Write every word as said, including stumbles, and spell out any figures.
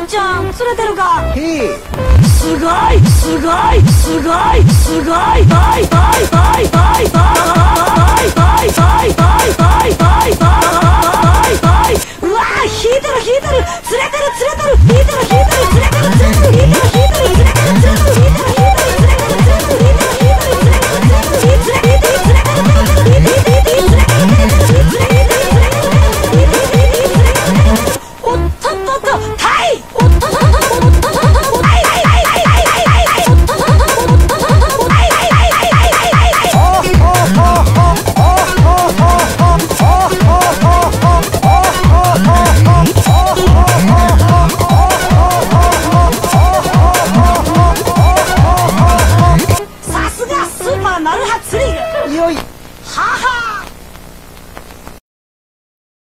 っちゃん釣れてるか。 へえ。 すごいすごいすごいすごい。はいはいはいはいはいはいはいはい。うわー、引いてる引いてる、釣れてる釣れてる、引いてる引いてる、釣れてる釣れてる、引いてる。